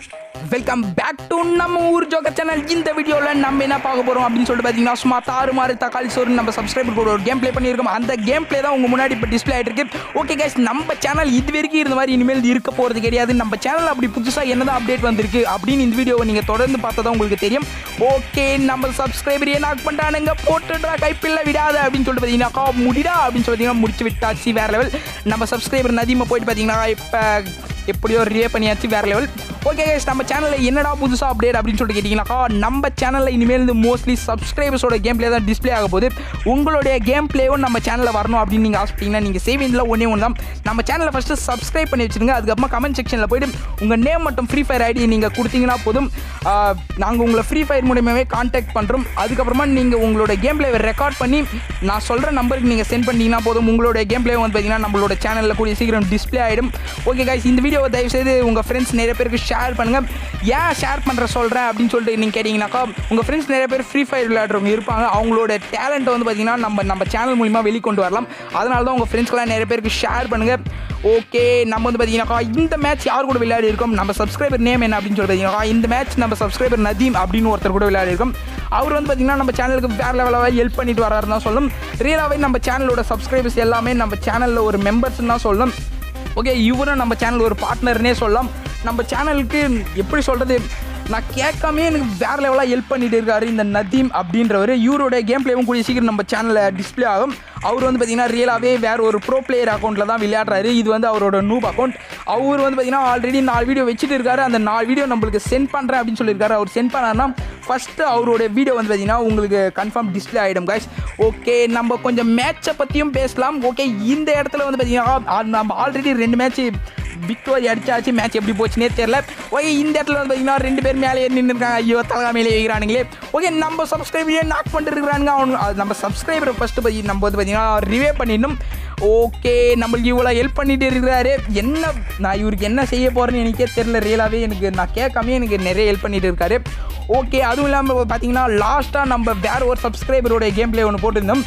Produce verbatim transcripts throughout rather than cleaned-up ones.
Welcome back to நம்ம ஊர் joker channel. இந்த வீடியோவில் நம்ம என்ன பார்க்க போகிறோம் அப்படின்னு சொல்லிட்டு பார்த்தீங்கன்னா, சும்மா தாறு மாறு தக்காளி சோறு நம்ம சப்ஸ்கிரைபர் கூட ஒரு கேம் ப்ளே பண்ணியிருக்கோம். அந்த கேம் ப்ளே தான் உங்கள் முன்னாடி இப்போ டிஸ்பிளே ஆகிட்டு இருக்கு. ஓகே கைஸ், நம்ம சேனல் இது வரைக்கும் இருந்த மாதிரி இனிமேல் இருக்க போகிறது கிடையாது. நம்ம சேனல் அப்படி புதுசாக என்னதான் அப்டேட் வந்திருக்கு அப்படின்னு இந்த வீடியோவை நீங்கள் தொடர்ந்து பார்த்தா தான் உங்களுக்கு தெரியும். ஓகே, நம்ம சப்ஸ்கிரைபர் என்ன பண்ணிட்டானுங்க, போட்டுடுறா கைப்பில்லை விடாத அப்படின்னு சொல்லிட்டு பார்த்தீங்கன்னா, முடிடா அப்படின்னு சொல்லி பார்த்தீங்கன்னா முடிச்சு விட்டாச்சு. வேறு லெவல். நம்ம சப்ஸ்கிரைபர் நதிமா போயிட்டு பார்த்தீங்கன்னா இப்போ எப்படியோ ரிவே பண்ணியாச்சு. வேறு லெவல். ஓகே கைஸ், நம்ம சேனலில் என்னடா புதுசாக அப்டேட் அப்படின்னு சொல்லிட்டு கேட்டிங்கனாக்கா, நம்ம சேனலில் இனிமேல் மோஸ்ட்லி சப்ஸ்கிரைபர்ஸோட கேம் பிளே தான் டிஸ்பிளே ஆக போகுது. உங்களுடைய கேம் பிளேவும் நம்ம சேனலில் வரணும் அப்படின்னு நீங்கள் ஆசைப்பட்டீங்கன்னா நீங்கள் சேவிங்கில் ஒன்றே ஒன்று தான். நம்ம சேனலை ஃபஸ்ட்டு சப்ஸ்கிரைப் பண்ணி வச்சுருங்க. அதுக்கப்புறமா கமெண்ட் செக்ஷனில் போய்ட்டு உங்கள் நேம் மற்றும் ஃப்ரீ ஃபயர் ஐடி நீங்கள் கொடுத்தீங்கன்னா போதும். நாங்கள் உங்களை ஃப்ரீ ஃபயர் மூலியமாகவே கான்டாக்ட் பண்ணுறோம். அதுக்கப்புறமா நீங்கள் உங்களோட கேம் பிளேவை ரெக்கார்ட் பண்ணி நான் சொல்கிற நம்பருக்கு நீங்கள் சென்ட் பண்ணிங்கன்னா போதும். உங்களுடைய கேம் பிளே வந்து பார்த்தீங்கன்னா நம்மளோட சேனலில் கூடிய சீக்கிரம் டிஸ்பிளே ஆகிடும். ஓகே கைஸ், இந்த வீடியோவை தயவுசெய்து உங்கள் ஃப்ரெண்ட்ஸ் நிறைய பேருக்கு ஷேர் பண்ணுங்கள். ஏன் ஷேர் பண்ணுற சொல்கிறேன் அப்படின்னு சொல்லிட்டு நீங்கள் கேட்டிங்கனாக்கா, உங்கள் ஃப்ரெண்ட்ஸ் நிறைய பேர் ஃப்ரீ ஃபயர் விளையாடுறவங்க இருப்பாங்க. அவங்களோட டேலண்ட்டை வந்து பார்த்திங்கன்னா நம்ம நம்ம சேனல் மூலிமா வெளிக்கொண்டு வரலாம். அதனால தான் உங்கள் ஃப்ரெண்ட்ஸ்க்கெல்லாம் நிறைய பேருக்கு ஷேர் பண்ணுங்கள். ஓகே, நம்ம வந்து பார்த்தீங்கன்னாக்கா இந்த மேட்ச் யார் கூட விளையாடி இருக்கோம், நம்ம சப்ஸ்கிரைபர் நேம் என்ன அப்படின்னு சொல்லி பார்த்தீங்கன்னா, இந்த மேட்ச் நம்ம சப்ஸ்கிரைபர் நதீம் அப்படின்னு ஒருத்தர் கூட விளையாடி இருக்கோம். அவர் வந்து பார்த்திங்கன்னா நம்ம சேனலுக்கு வேறு லெவலாக ஹெல்ப் பண்ணிட்டு வராருன்னு தான் சொல்லணும். ரியலாகவே நம்ம சேனலோட சப்ஸ்கிரைபர்ஸ் எல்லாமே நம்ம சேனலில் ஒரு மெம்பர்ஸ்ன்னு தான் சொல்லணும். ஓகே, இவரும் நம்ம சேனல் ஒரு பார்ட்னர்னே சொல்லலாம். நம்ம சேனலுக்கு எப்படி சொல்கிறது, நான் கேட்காமே எனக்கு வேறு லெவலாக ஹெல்ப் பண்ணிட்டு இருக்காரு இந்த நதீம் அப்படின்றவர். இவரோட கேம் பிளேவும் கூடிய சீக்கிரம் நம்ம சேனலில் டிஸ்பிளே ஆகும். அவர் வந்து பார்த்திங்கன்னா ரியலாகவே வேறு ஒரு ப்ரோ பிளேயர் அக்கௌண்ட்டில் தான் விளையாடுறாரு. இது வந்து அவரோட நூப் அக்கௌண்ட். அவர் வந்து பார்த்திங்கன்னா ஆல்ரெடி நாலு வீடியோ வச்சுட்டு இருக்காரு. அந்த நாலு வீடியோ நம்மளுக்கு சென்ட் பண்ணுறேன் அப்படின்னு சொல்லியிருக்காரு. அவர் சென்ட் பண்ணார்னா ஃபஸ்ட்டு அவரோட வீடியோ வந்து பார்த்திங்கன்னா உங்களுக்கு கன்ஃபார்ம் டிஸ்பிளே ஆகிடும் கைஸ். ஓகே, நம்ம கொஞ்சம் மேட்சை பற்றியும் பேசலாம். ஓகே, இந்த இடத்துல வந்து பார்த்திங்கன்னா நம்ம ஆல்ரெடி ரெண்டு மேட்ச்சு விக்டோரி அடிச்சாச்சு. மேட்ச் எப்படி போச்சுனே தெரியல. ஓகே, இந்த இடத்துல வந்து பார்த்தீங்கன்னா ரெண்டு பேர் மேலே ஏறி நின்றுருக்காங்க. ஐயோ, தலகா மேலே வைக்கிறானுங்களே. ஓகே, நம்ம சப்ஸ்கிரைபரே நாக் பண்ணிட்டு இருக்கிறானுங்க. அவனு நம்ம சப்ஸ்கிரைபரை ஃபஸ்ட்டு பற்றி நம்ம வந்து பார்த்தீங்கன்னா ரிவே பண்ணிடணும். ஓகே, நம்மளுக்கு இவ்வளோ ஹெல்ப் பண்ணிட்டு இருக்கிறாரு. என்ன நான் இவருக்கு என்ன செய்ய போகிறேன்னு எனக்கே தெரில. ரியலாகவே எனக்கு நான் கேட்காமே எனக்கு நிறைய ஹெல்ப் பண்ணிட்டு இருக்காரு. ஓகே, அதுவும் இல்லாமல் பார்த்தீங்கன்னா லாஸ்ட்டாக நம்ம வேறு ஒரு சப்ஸ்கிரைபரோட கேம் பிளே ஒன்று போட்டிருந்தோம்.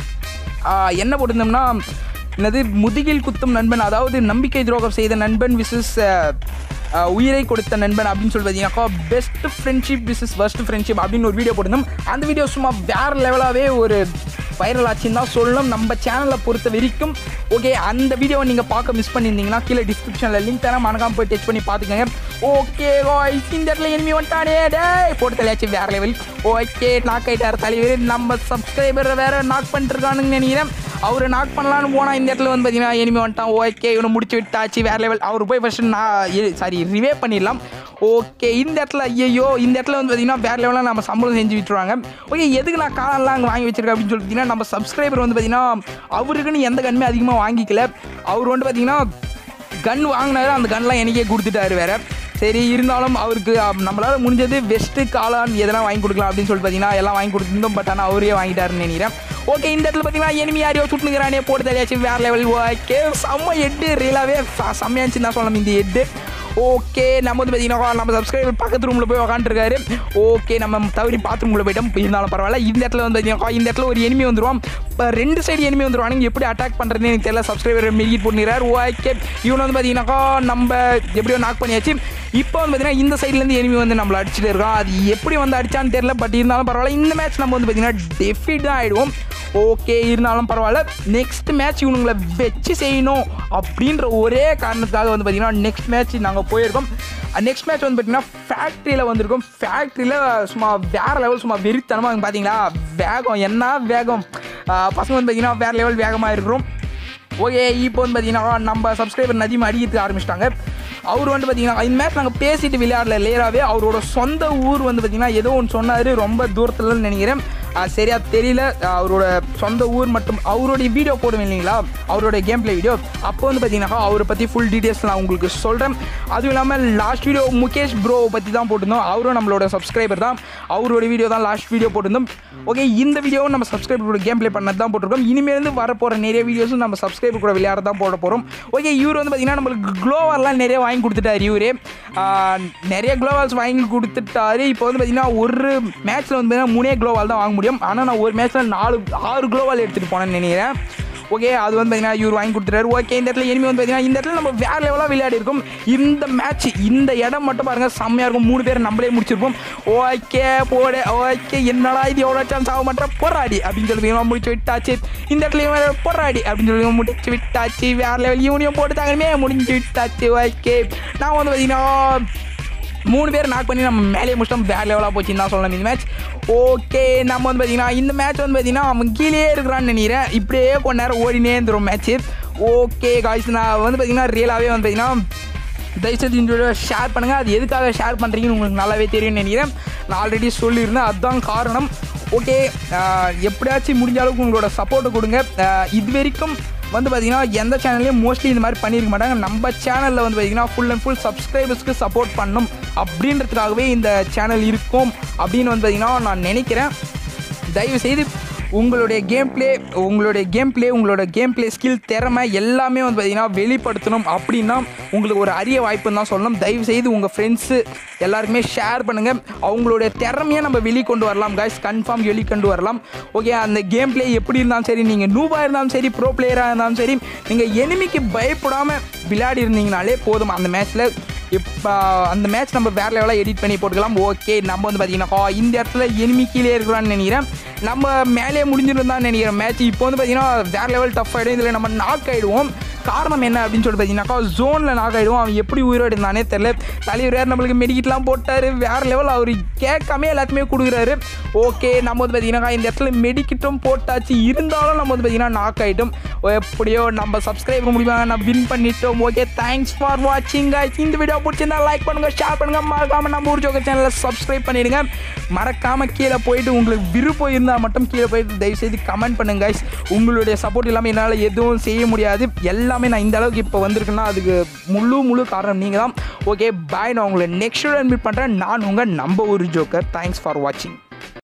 என்ன போட்டிருந்தோம்னா, என்னது முதுகில் குத்தும் நண்பன், அதாவது நம்பிக்கை துரோகம் செய்த நண்பன் விசஸ் உயிரை கொடுத்த நண்பன் அப்படின்னு சொல்லி பார்த்தீங்கன்னாக்கா best friendship wishes first friendship அப்படின்னு ஒரு வீடியோ போட்டிருந்தோம். அந்த வீடியோ சும்மா வேறு லெவலாகவே ஒரு வைரல் ஆச்சுன்னு தான் சொல்லணும் நம்ம சேனலை பொறுத்த வரைக்கும். ஓகே, அந்த வீடியோவை நீங்கள் பார்க்க மிஸ் பண்ணியிருந்தீங்கன்னா கீழே டிஸ்கிரிப்ஷனில் லிங்க் தரேன், மறக்காம போய் டச் பண்ணி பார்த்துக்கோங்க. ஓகே காய்ஸ், இந்த இடத்துல எனிமி வந்துட்டானே, டே போட்டு தலையாச்சு வேறு லெவல். ஓகே, நாக் ஆகிட்டார் தலைவர். நம்ம சப்ஸ்கிரைபரை வேறு நாக் பண்ணிட்டுருக்கானுங்கன்னு நினைக்கிறேன். அவர் நாக் பண்ணலான்னு போனால் இந்த இடத்துல வந்து பார்த்தீங்கன்னா எனிமி வந்துட்டான். ஓகே, இவனை முடிச்சு விட்டாச்சு வேறு லெவல். அவர் போய் ஃபஸ்ட்டு நான் சாரி ரிவே பண்ணிடலாம். ஓகே, இந்த இடத்துல ஐயோ இந்த இடத்துல வந்து பார்த்தீங்கன்னா வேறு லெவலாக நம்ம சம்பளம் செஞ்சு விட்டுருவாங்க. ஓகே, எதுக்கு நான் காலெல்லாம் அங்கே வாங்கி வச்சிருக்கேன் அப்படின்னு சொல்லி பார்த்தீங்கன்னா, நம்ம சப்ஸ்கிரைபர் வந்து பார்த்தீங்கன்னா அவருக்குன்னு எந்த கன்மே அதிகமாக வாங்கிக்கல. அவர் வந்து பார்த்தீங்கன்னா கன் வாங்கினாரு, அந்த கன்லாம் எனக்கே கொடுத்துட்டாரு வேறு. சரி, இருந்தாலும் அவருக்கு நம்மளால் முடிஞ்சது வெஸ்ட்டு காலான் எதெல்லாம் வாங்கி கொடுக்கலாம் அப்படின்னு சொல்லிட்டு பார்த்தீங்கன்னா எல்லாம் வாங்கி கொடுத்துருந்தோம். பட் ஆனால் அவரே வாங்கிட்டாருன்னு நினைக்கிறேன். ஓகே, இந்த இடத்துல பார்த்தீங்கன்னா எனிமி யாரையோ சுட்டுனுக்கிறானே, போட்டு தெரியாச்சு வேறு லெவல். ஓகே, செம்ம ஹெட்டு, ரியலாகவே செம்மையாச்சுன்னு தான் சொல்லலாம் இந்த ஹெட்டு. ஓகே, நம்ம வந்து பார்த்தீங்கன்னா நம்ம சப்ஸ்கிரைபர் பக்கத்து ரூமில் போய் உக்காந்துருக்காரு. ஓகே, நம்ம தவறி பாத்ரூம்குள்ளே போய்ட்டோம். இருந்தாலும் பரவாயில்ல. இந்த இடத்துல வந்து பார்த்தீங்கன்னா இந்த இடத்துல ஒரு எனிமி வந்துடுவான். இப்போ ரெண்டு சைடு எனிமி வந்துடுவானுங்க. எப்படி அட்டாக் பண்ணுறதுன்னு எனக்கு தெரியல. சப்ஸ்கிரைபர் மெல்கிட் பண்ணிடுறாரு. ஓகே, இவனை வந்து பார்த்தீங்கன்னாக்கா நம்ம எப்படியோ நாக் பண்ணியாச்சு. இப்போ வந்து பார்த்தீங்கன்னா இந்த சைட்லேருந்து எனிமி வந்து நம்மளை அடிச்சுட்டு இருக்கோம். அது எப்படி வந்து அடித்தான்னு தெரியல. பட் இருந்தாலும் பரவாயில்ல. இந்த மேட்ச் நம்ம வந்து பார்த்தீங்கன்னா டெஃபிட் தான் ஆகிடுவோம். ஓகே, இருந்தாலும் பரவாயில்ல. நெக்ஸ்ட் மேட்ச் இவனுங்களை வச்சு செய்யணும் அப்படின்ற ஒரே காரணத்துக்காக வந்து பார்த்தீங்கன்னா நெக்ஸ்ட் மேட்ச் நாங்கள் போயிருக்கோம். நெக்ஸ்ட் மேட்ச் வந்து பார்த்தீங்கன்னா ஃபேக்ட்ரியில் வந்திருக்கோம். ஃபேக்ட்ரியில் சும்மா வேறு லெவல், சும்மா வெறித்தனமாக பார்த்தீங்களா வேகம், என்ன வேகம். பசங்க வந்து பார்த்தீங்கன்னா வேறு லெவல் வேகமாக இருக்கிறோம். ஓகே, இப்போ வந்து பார்த்தீங்கன்னா நம்ம சப்ஸ்கிரைபர் நதியும் அடிக்கிறதுக்கு ஆரம்பிச்சிட்டாங்க. அவர் வந்து பார்த்தீங்கன்னா இந்த மேட்ச் நாங்கள் பேசிட்டு விளையாடல. லேராகவே அவரோட சொந்த ஊர் வந்து பார்த்தீங்கன்னா ஏதோ ஒன்று சொன்னார், ரொம்ப தூரத்துலன்னு நினைக்கிறேன். சரியா தெரியல. அவரோட சொந்த ஊர் மற்றும் அவருடைய வீடியோ போடுவேன் இல்லைங்களா, அவரோட கேம் பிளே வீடியோ. அப்போ வந்து பார்த்தீங்கன்னா அவரை பற்றி ஃபுல் டீட்டெயில்ஸ் நான் உங்களுக்கு சொல்கிறேன். அதுவும் இல்லாமல் லாஸ்ட் வீடியோ முகேஷ் ப்ரோவை பற்றி தான் போட்டிருந்தோம். அவரும் நம்மளோட சப்ஸ்கிரைபர் தான். அவரோட வீடியோ தான் லாஸ்ட் வீடியோ போட்டிருந்தோம். ஓகே, இந்த வீடியோவும் நம்ம சப்ஸ்கிரைபரோட கேம் பிளே பண்ணது தான் போட்டிருக்கோம். இனிமேல் வரப்போகிற நிறைய வீடியோஸும் நம்ம சப்ஸ்கிரைபர் கூட விளையாட தான் போட போகிறோம். ஓகே, இவர் வந்து பார்த்தீங்கன்னா நம்மளுக்கு க்ளோவர்லாம் நிறைய வாங்கி கொடுத்துட்டாரு. இவரே நிறைய க்ளோவால்ஸ் வாங்கி கொடுத்துட்டாரு. இப்போ வந்து பார்த்தீங்கன்னா ஒரு மேட்ச்சில் வந்து பார்த்தீங்கன்னா மூணே க்ளோவால் தான் வாங்க முடியும். ஆனால் நான் ஒரு மேட்ச்சில் நாலு ஆறு க்ளோவால் எடுத்துகிட்டு போனேன்னு நினைக்கிறேன். ஓகே அது வந்து பார்த்தீங்கன்னா இவர் வாங்கி கொடுத்துட்டாரு. ஓகே இந்த இடத்துல எனிமி வந்து பார்த்தீங்கன்னா இந்த இடத்துல நம்ம வேறு லெவலாக விளையாடி இருக்கோம். இந்த மேட்ச் இந்த இடம் மட்டும் பாருங்கள் செம்மையாக இருக்கும். மூணு பேர் நம்மளே முடிச்சிருப்போம். ஓகே போடு. ஓகே என்னடா இது எவ்வளோ சான்ஸ் ஆக மாட்டேன் போராடி அப்படின்னு சொல்லி முடிச்சு விட்டாச்சு. இந்த இடத்துல போராடி அப்படின்னு சொல்லி முடிச்சு விட்டாச்சு. வேறு லெவல் யூனியம் போட்டு தாங்கமே முடிஞ்சு விட்டாச்சு. ஓகே நான் வந்து பார்த்தீங்கன்னா மூணு பேர் நாக் பண்ணி நம்ம மேலே முடிச்சிட்டோம். வேறு லெவலாக போச்சுன்னு தான் சொல்லலாம் இந்த மேட்ச். ஓகே நம்ம வந்து பார்த்தீங்கன்னா இந்த மேட்ச் வந்து பார்த்தீங்கன்னா அவன் கீழே இருக்கிறான்னு நினைக்கிறேன். இப்படியே கொஞ்ச நேரம் ஓடினே இருந்துடும் மேட்ச்சு. ஓகே காய்ஸ் நான் வந்து பார்த்தீங்கன்னா ரியலாகவே வந்து பார்த்தீங்கன்னா தயவுசெய்து இந்த வீடியோ ஷேர் பண்ணுங்கள். அது எதுக்காக ஷேர் பண்ணுறீங்கன்னு உங்களுக்கு நல்லாவே தெரியும்னு நினைக்கிறேன். நான் ஆல்ரெடி சொல்லியிருந்தேன், அதுதான் காரணம். ஓகே எப்படியாச்சும் முடிஞ்ச அளவுக்கு உங்களோட சப்போர்ட்டை கொடுங்க. இது வரைக்கும் வந்து பார்த்திங்கன்னா எந்த சேனல்லையும் மோஸ்ட்லி இந்த மாதிரி பண்ணியிருக்க மாட்டாங்க. நம்ம சேனலில் வந்து பார்த்திங்கன்னா ஃபுல் அண்ட் ஃபுல் சப்ஸ்கிரைபர்ஸ்க்கு சப்போர்ட் பண்ணணும் அப்படின்றதுக்காகவே இந்த சேனல் இருக்கும் அப்படின்னு வந்து பார்த்திங்கன்னா நான் நினைக்கிறேன். தயவுசெய்து உங்களுடைய கேம் பிளே உங்களுடைய கேம் பிளே உங்களோட கேம் பிளே ஸ்கில் திறமை எல்லாமே வந்து பார்த்திங்கன்னா வெளிப்படுத்தணும் அப்படின்னா உங்களுக்கு ஒரு அரிய வாய்ப்புன்னு தான் சொல்லணும். தயவுசெய்து உங்கள் ஃப்ரெண்ட்ஸு எல்லாருக்குமே ஷேர் பண்ணுங்கள். அவங்களுடைய திறமையை நம்ம வெளிக்கொண்டு வரலாம் காய்ஸ், கன்ஃபார்ம் வெளிக்கொண்டு வரலாம். ஓகே அந்த கேம் பிளே எப்படி இருந்தாலும் சரி, நீங்கள் நூபாக இருந்தாலும் சரி, ப்ரோ பிளேயராக இருந்தாலும் சரி, நீங்கள் எனிமிக்கு பயப்படாமல் விளையாடி இருந்தீங்கனாலே போதும். அந்த மேட்ச்சில் இப்போ அந்த மேட்ச் நம்ம வேறு லெவலாக எடிட் பண்ணி போட்டுக்கலாம். ஓகே நம்ம வந்து பார்த்தீங்கன்னா இந்த இடத்துல எனிமி கீழே இருக்கிறான்னு நினைக்கிறேன். நம்ம மேலே முடிஞ்சிருந்தான்னு நினைக்கிறேன் மேட்ச். இப்போ வந்து பார்த்தீங்கன்னா வேறு லெவல் டஃப் ஆகிடும். இதில் நம்ம நாக் ஆகிடுவோம். காரணம் என்ன அப்படின்னு சொல்லி பார்த்தீங்கன்னாக்கா ஜோனில் நாக் ஆகிடுவோம். அவன் எப்படி உயிரோடு இருந்தானே தெரில. தலைவர் வேறு நம்மளுக்கு மெடிக்கிட்லாம் போட்டார். வேறு லெவல் அவர் கேட்காமே எல்லாத்தையுமே கொடுக்குறாரு. ஓகே நம்ம வந்து பார்த்தீங்கன்னா இந்த இடத்துல மெடிக்கிட்டும் போட்டாச்சு. இருந்தாலும் நம்ம வந்து பார்த்தீங்கன்னா நாக் ஆகிட்டோம். எப்படியோ நம்ம சப்ஸ்கிரைபர் முடிவாங்க, நம்ம வின் பண்ணிட்டோம். ஓகே தேங்க்ஸ் ஃபார் வாட்சிங் गाइस. இந்த வீடியோ பிடிச்சிருந்தா லைக் பண்ணுங்கள், ஷேர் பண்ணுங்கள், மறக்காமல் நம்ம ஊர் ஜோக்கர் சேனலை சப்ஸ்கிரைப் பண்ணிடுங்க. மறக்காமல் கீழே போயிட்டு உங்களுக்கு விருப்பம் இருந்தால் மட்டும் கீழே போயிட்டு தயவுசெய்து கமெண்ட் பண்ணுங்க गाइस. உங்களுடைய சப்போர்ட் இல்லாமல் என்னால் எதுவும் செய்ய முடியாது. எல்லாமே நான் இந்த அளவுக்கு இப்போ வந்திருக்குன்னா அதுக்கு முழு முழு காரணம் நீங்கள் தான். Okay bye. நான் உங்களை நெக்ஸ்ட் வீடியோ மீட் பண்ணுறேன். நான் உங்கள் நம்ம ஊர் ஜோக்கர். தேங்க்ஸ் ஃபார் வாட்சிங்.